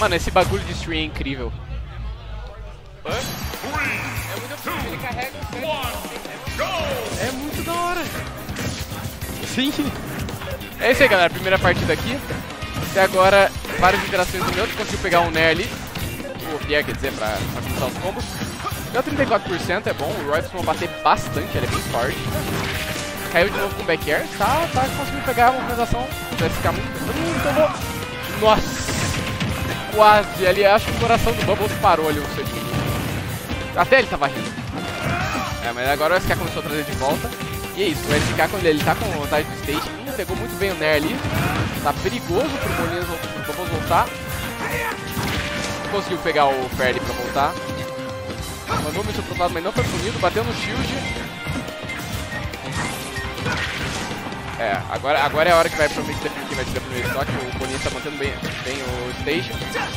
Mano, esse bagulho de stream é incrível. É muito difícil, ele carrega o set. É muito da hora. Sim. É isso aí, galera. Primeira partida aqui. Até agora, várias interações do neutro. Conseguiu pegar um Nair ali. O Pierre, quer dizer, pra começar os combos. Deu 34%, é bom. O Roy costuma bater bastante, ele é bem forte. Caiu de novo com o back air. Tá conseguindo pegar a movimentação. Vai ficar muito bom. Nossa. Quase. Ali, acho que o coração do Bubbles parou ali um segundo. Até ele tava rindo. É, mas agora o SK começou a trazer de volta. E é isso, o SK quando ele tá com vontade do stage, pegou muito bem o Nair ali. Tá perigoso pro Bubbles voltar. Conseguiu pegar o Fairly pra voltar. Mandou o míssil pro lado, mas não foi punido. Bateu no shield. É, agora é a hora que vai provavelmente definir quem vai tirar o primeiro estoque. O Boninho tá mantendo bem o stage.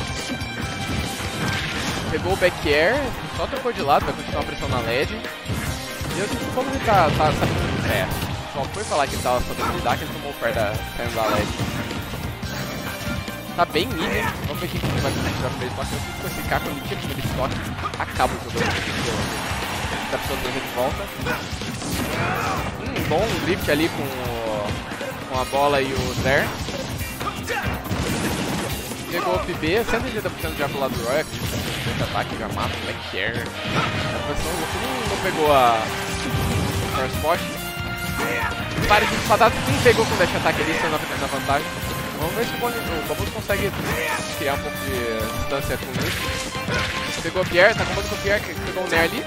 Pegou o back air, só trocou de lado, vai continuar a pressão na LED. E eu sinto como ele tá sabendo. É, só foi falar que ele tava sabendo lidar, que ele tomou o pé saindo da LED. Tá bem mid, vamos ver quem vai conseguir tirar o primeiro estoque. Eu sinto que esse K, quando ele tira o primeiro estoque, acaba o jogo. Tá precisando trazer de volta. Bom drift ali com a bola e o Zerg. Pegou o PB, 180% já pro lado do Roy. Esse ataque já mata o back air. A posição não pegou a Force Spot. Vários de patadas, quem pegou com o dash ataque ali, sendo na vantagem. Vamos ver se o Bubbles consegue criar um pouco de distância com isso. Pegou o Pierre, tá comando com o Pierre, pegou o Nair ali.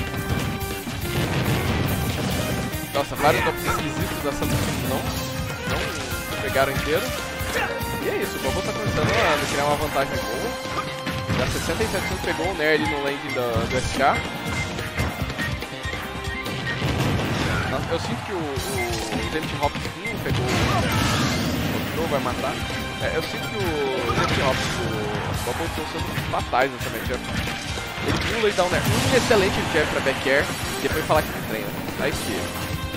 Nossa, vários golpes esquisitos da Santos não pegaram inteiro. E é isso, o Bubbles tá começando a criar uma vantagem boa. Já 67% pegou o Nair ali no landing do SK. Eu sinto que o Zenith Hop pegou o vai matar. Eu sinto que o Zenith Hop do Bubbles estão sendo fatais nessa matchup. Ele pula e dá um excelente jab pra back air e depois falar que não treina. Tá esquerda.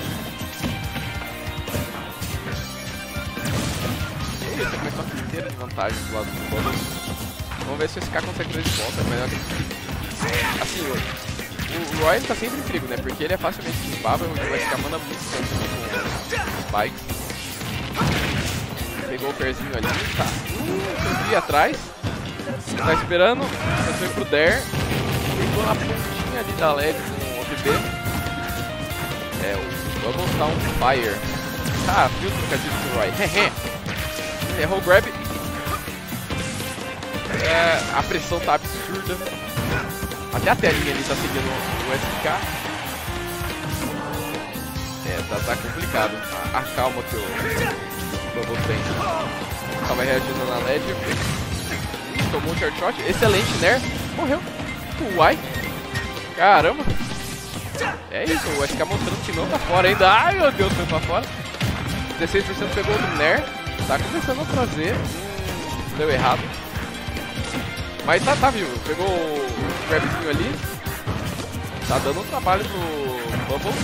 E ele tem uma inteira de vantagem do lado do Bubbles. Vamos ver se o SK consegue trazer de volta. Melhor que... Assim, o Roy tá sempre em perigo, né? Porque ele é facilmente esquivável e o SK manda muito tempo com spikes. Pegou o Fairzinho ali, tá. Subi atrás. Tá esperando. Eu fui pro Dare. Ficou na pontinha ali da LED com o OPB. É, o Bubbles tá on fire. Ah, viu o trocadilho do Roy. Errou o grab. É, a pressão tá absurda. Até a telinha ali tá seguindo o SK. É, tá complicado. A calma que o Bubbles tem. Tava reagindo na LED. Tomou um short shot. Excelente, né? Morreu. Uai. Caramba. É isso, o SK mostrando que não tá fora ainda. Ai, meu Deus, foi pra fora. 16% pegou o Nair. Tá começando a trazer. Deu errado. Mas tá vivo. Pegou o grabzinho ali. Tá dando um trabalho pro Bubbles.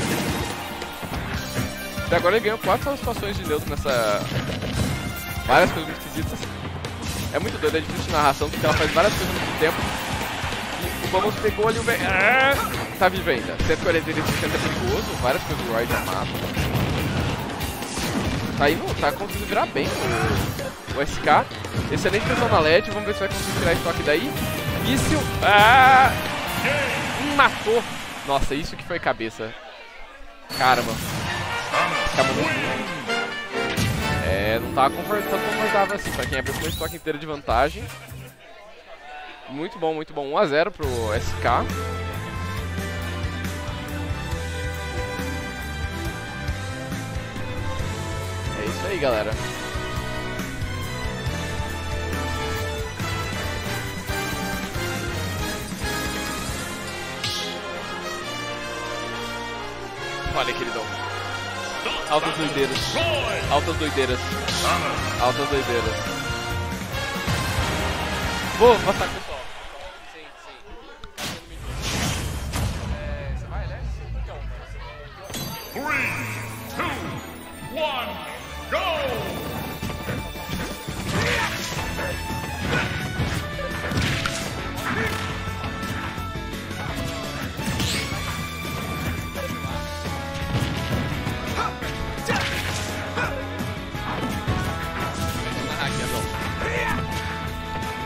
Até agora ele ganhou 4 situações de neutro nessa... Várias coisas muito esquisitas. É muito doido, é difícil de narração, porque ela faz várias coisas ao mesmo tempo. E o Bubbles pegou ali o... Tá vivo ainda. 143% é perigoso, várias coisas do Roy já matam. Tá indo, tá conseguindo virar bem o SK. Excelente pressão na LED, vamos ver se vai conseguir tirar estoque daí. Míssil. Matou. Nossa, isso que foi cabeça. Caramba. Não tava tão confortável assim, pra quem abriu com o estoque inteiro de vantagem. Muito bom, 1 a 0 pro SK. É isso aí, galera. Olha, queridão. Altas doideiras. Altas doideiras. Altas doideiras. Vou passar com o pessoal. Sim. Você vai, né? Então. 3, 2, 1, go!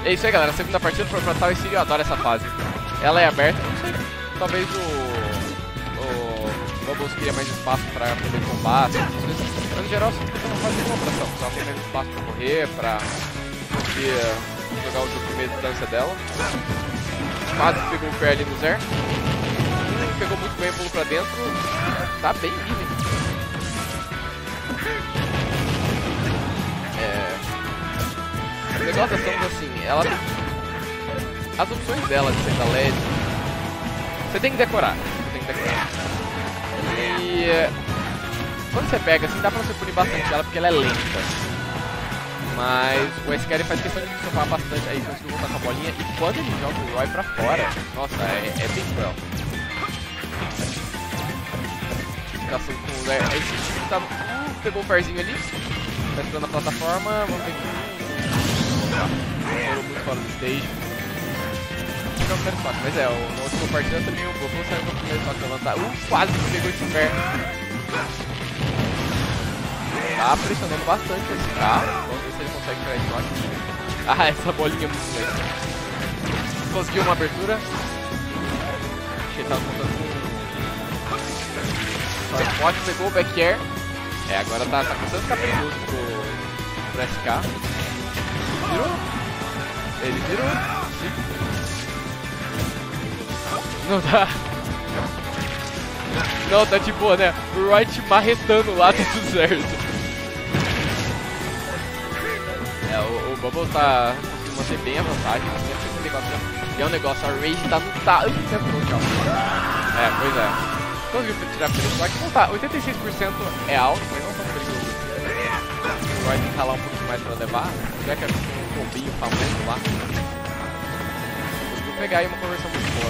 É isso aí, galera. A segunda partida foi pra Tower City. Eu adoro essa fase. Ela é aberta. Não sei. Talvez o Bubbles queria mais espaço pra poder combar. Mas no geral, você não faz nenhuma operação. Só tem mais espaço pra correr, pra conseguir jogar o jogo de meia distância dela. Quase pegou o pé ali no Zer. Pegou muito bem, pulou pra dentro. Tá bem livre. O negócio da Samus, assim, ela tem... As opções dela de ser da LED, você tem que decorar. E... quando você pega, assim, dá pra você punir bastante ela porque ela é lenta. Mas o SKL faz questão de sopar bastante. Aí conseguiu voltar com a bolinha. E quando ele joga o Roy pra fora, nossa, é bem cruel. Ficação com o Zer. Esse time tá... pegou o farzinho ali. Tá esperando a plataforma. Vamos ver que... Foram muito fora do stage. Não quero toque, mas na última partida também o Goku saiu com o primeiro toque levantar. Quase que pegou esse pé. Tá pressionando bastante esse carro. Vamos ver se ele consegue pegar esse toque. Ah, essa bolinha é muito legal. Conseguiu uma abertura. Acho que ele tava contando com o spot, pegou o back air. Agora tá começando a ficar perigoso pro SK. Ele virou. Não dá. Não, tá de boa, né? O Roy te marretando lá, tá tudo certo. O Bubbles tá conseguindo manter bem a vantagem. E é um negócio, a Rage tá no talo. Pois é. Conseguiu tirar pelo só que não tá. 86% é alto, mas não tão perigoso. O Roy tem que ralar um pouquinho mais pra levar. Já que é um combinho famoso lá. Conseguiu pegar aí uma conversão muito boa.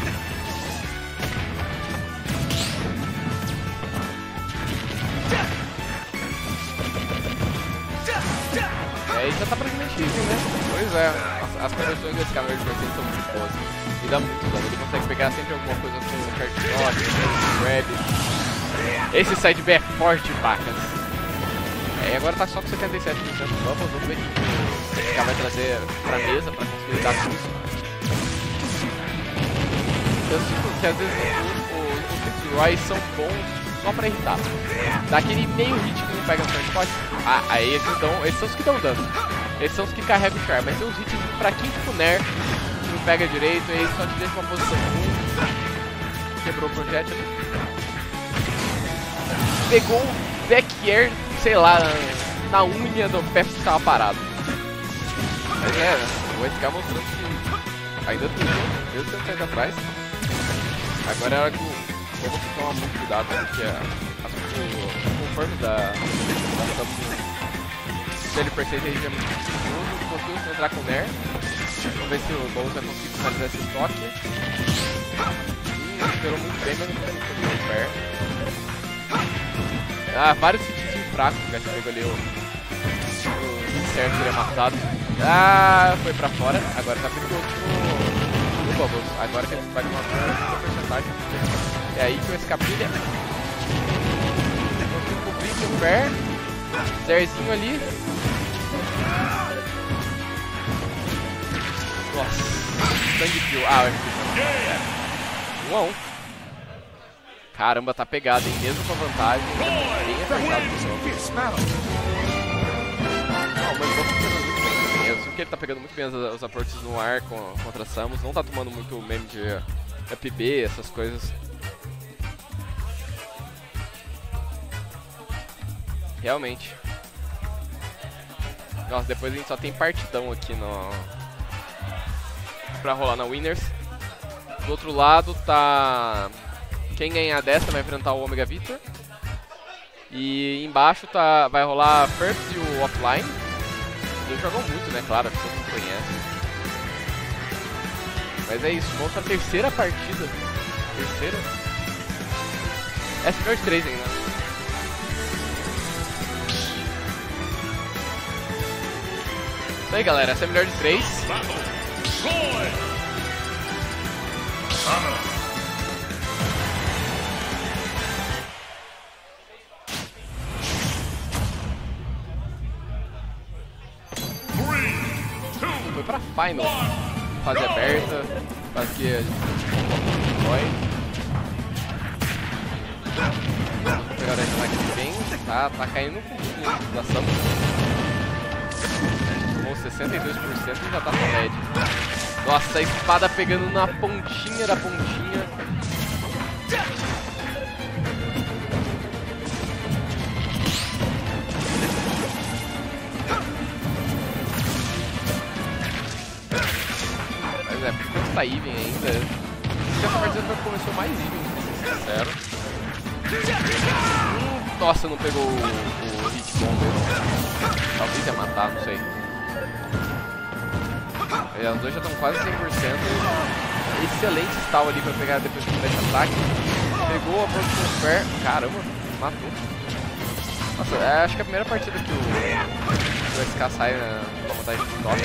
E já tá praticamente livre, né? Pois é, as conversões desse câmera de vertente são muito boas. E dá muito dano, ele consegue pegar sempre alguma coisa com o Cartshot, Grab. Esse side B é forte, pacas. E agora tá só com 77% do Bubbles, vamos ver o que o vai trazer pra mesa pra conseguir lidar com isso. Eu sinto que às vezes os Roys são bons só pra irritar. Daquele meio hit que não pega no Cartshot. Aí esses são os que dão dano. Esses são os que carregam o Char. Mas tem uns hits fraquinhos tipo o Nair, que não pega direito, e aí só te deixa uma posição ruim. Quebrou o projétil. Pegou o back air, sei lá, na unha do pé que tava parado. Mas o SK mostrando que ainda tem mesmo tempo atrás. Agora é hora que eu vou tomar muito cuidado, porque o conforme da Samus, se ele perceber, ele é muito perigoso. Conseguiu entrar com o Nair. Vamos ver se o Bowser vai conseguir finalizar esse estoque. Esperou muito bem, mas não conseguiu muito perto. Vários hitzinhos fracos, já pegou ali o certo que ele é matado. Foi pra fora. Agora tá perigoso pro Bubbles. Agora que ele vai com uma boa porcentagem. É aí que o SK brilha. Conseguiu cobrir com o pé. Zerzinho ali. Nossa. Sangue kill. É 1-1. Caramba, tá pegado, hein? Mesmo com a vantagem. Bem apertado pro jogo. Mas o Bubbles tá pegando muito bem. Eu sinto que ele tá pegando muito bem os approaches no ar contra a Samus. Não tá tomando muito meme de FB, essas coisas. Realmente. Nossa, depois a gente só tem partidão aqui pra rolar na Winners. Do outro lado tá... Quem ganhar dessa vai enfrentar o Omega Victor. E embaixo vai rolar First e o Offline. Eles jogam muito, né? Claro, todo mundo conhece. Mas é isso, vamos pra terceira partida. Terceira? Essa é melhor de 3 ainda. Isso aí, galera, essa é a melhor de 3. pra Final. Fase aberta, fase que a gente vai. Vamos pegar o ataque bem, tá caindo com tudo na situação. Tomou 62% e já tá com red. Nossa, a espada pegando na pontinha da pontinha. Mas é, porque tá even ainda. Essa partida começou mais even, pra ser sincero. Nossa, não pegou o hit bomber. Talvez ia matar, não sei. Os dois já estão quase 100%. Excelente stall ali pra pegar depois do dash ataque. Pegou a próxima fair. Caramba, matou. Nossa, acho que é a primeira partida que o SK sai na vantagem do top.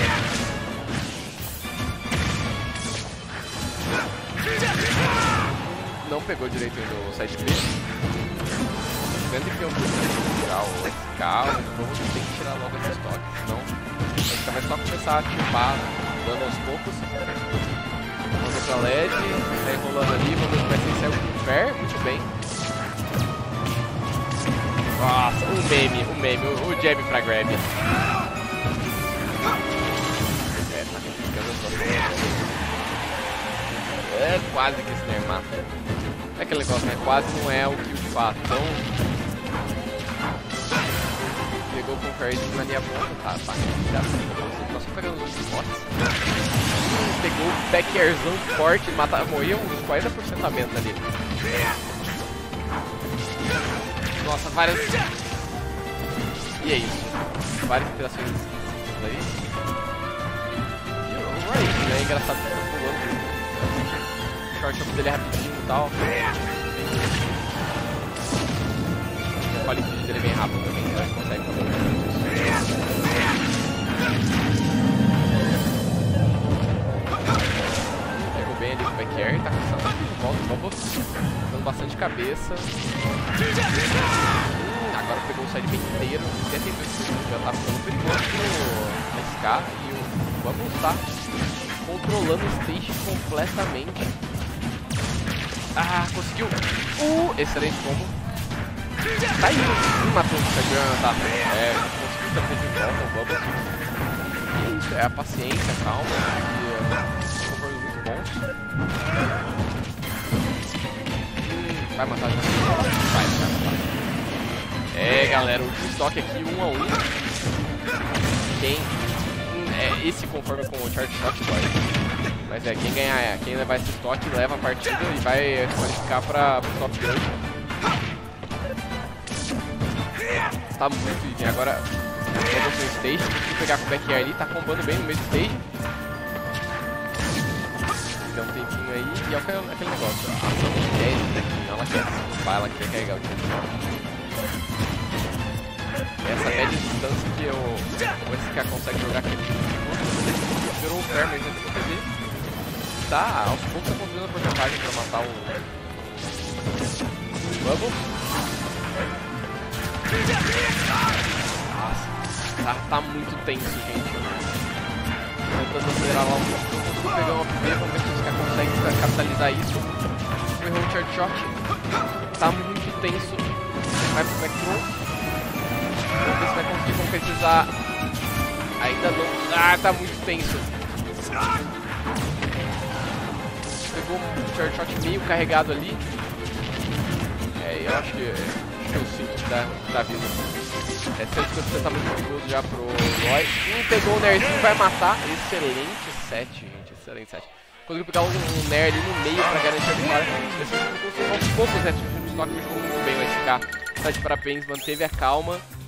Não pegou direito ainda o side B. Vendo que é um pouco de tirar o SK, o jogo tem que tirar logo esse estoque, senão o SK vai só começar a chipar dando aos poucos. Vamos pra LED, tá enrolando ali, vamos ver se vai ser o fair, muito bem. Nossa, o meme, o jab pra grab. É quase que esse Nair mata. É aquele negócio, né? Quase não é o que o fato. Então. Pegou com o Fairzinho na linha boa. Tá, já tá só pegando os spots. Pegou o back airzão forte, morreu uns 40% a menos ali. Nossa, várias. E é isso. Várias interações aí. E o Raid, né? É engraçado que tá pulando. O short up dele é rapidinho e tal. O quality dele é bem rápido também, então ele consegue fazer isso. Pegou bem ali com o back air, tá começando aqui de volta, vamos dando bastante cabeça. Agora pegou o side bem inteiro, 72%, já tá ficando perigoso pro SK e o Bubbles tá controlando o stage completamente. Ah, conseguiu! Excelente combo. Tá indo! Matou o Instagram, tá? Conseguiu trazer de volta o Bubbles. E isso, é a paciência, a calma, e conformes muito bons. Vai matar já? Vai matar. Galera, o último estoque aqui, 1 a 1. Esse conforme com o Charge Shot dói. Mas quem ganhar, quem levar esse estoque leva a partida e vai qualificar para o top 8. Tá muito easy. Agora, vamos no stage, tem que pegar com o back air ali, tá combando bem no meio do stage. Deu um tempinho aí e é aquele negócio. A ação de 10 daqui, não ela quer desculpar, ela quer carregar o time. Essa média de distância que o SK consegue jogar aqui. Virou o fair, mas antes do PV. Tá, aos poucos tá construindo a porcentagem pra matar o Bubble. Nossa, tá muito tenso, gente. Tentando acelerar lá um pouco. Vou pegar uma PV, vamos ver se o SK consegue capitalizar isso. Errou o charge shot. Tá muito tenso. Vai pro back throw. Vamos ver se vai conseguir concretizar. Ainda não. Tá muito tenso. Pegou um charge shot meio carregado ali. Eu acho que eu sinto que tá vindo. 150% tá muito perigoso já pro Roy. Pegou o Nairzinho, vai matar. Excelente set, gente. Excelente set. Conseguiu pegar um Nair ali no meio pra garantir a vitória. Aos poucos, né? Tipo, o estoque jogou muito bem o SK. Tá de parabéns, manteve a calma.